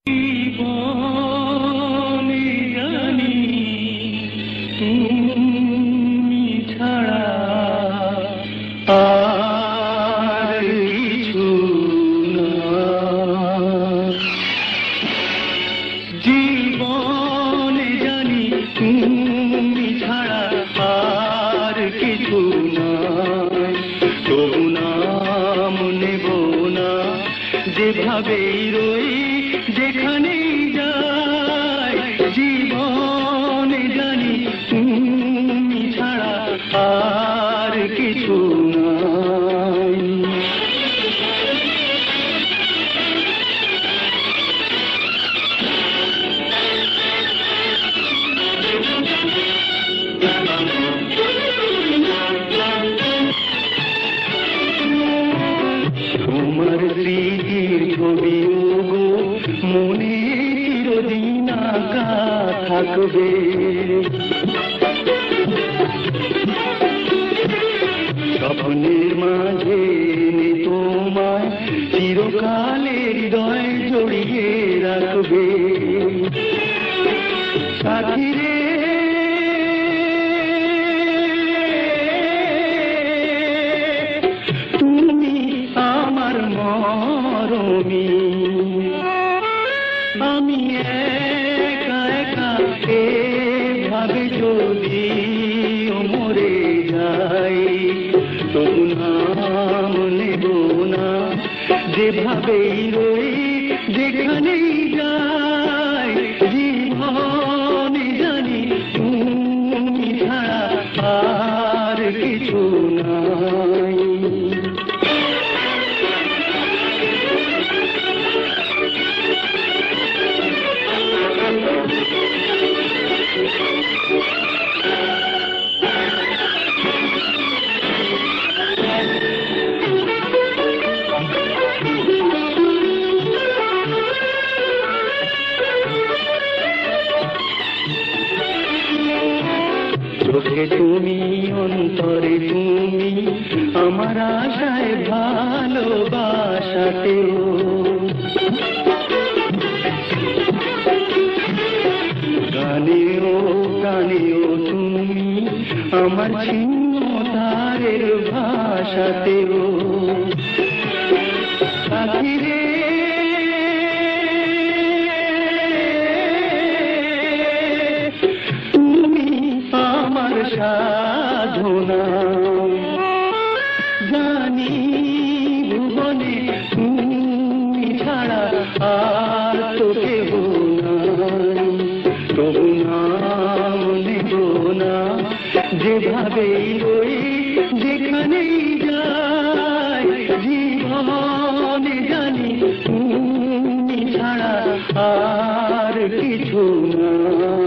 জীবনে জানি তুমি ছাড়া আর কিছু না। জীবনে জানি তুমি ছাড়া আর কিছু নাই, তবু নাম নেব না, যেভাবেই রই যেখানেই যাই। জীবনে জানি তুমি ছাড়া আর কিছু নাই। তোমার স্মৃতির ছবি গো মনে চিরদিন আঁকা থাকবে। স্বপ্নের মাঝে তোমায় চিরকালে হৃদয় জড়িয়ে রাখবে। সাথী রে মরমি, আমি একা একা এভাবে যদি মরে যাই, তবু নাম নেব না, যেভাবেই রই যেখানেই যাই। জীবনে জানি তুমি ছাড়া আর কিছু নাই। চোখে তুমি, অন্তরে তুমি, আমার আশায় ভালোবাসাতেও। গানেও গানেও তুমি, আমার ছিন্ন তারের ভাষাতেও। সাথী রে সাধনা, জানি ভুবনে তুমি ছাড়া আর তো কেহ নাই, তবু নাম নেব না, যেভাবেই রই যেখানেই যাই। জীবনে জানি তুমি ছাড়া আর কিছু না।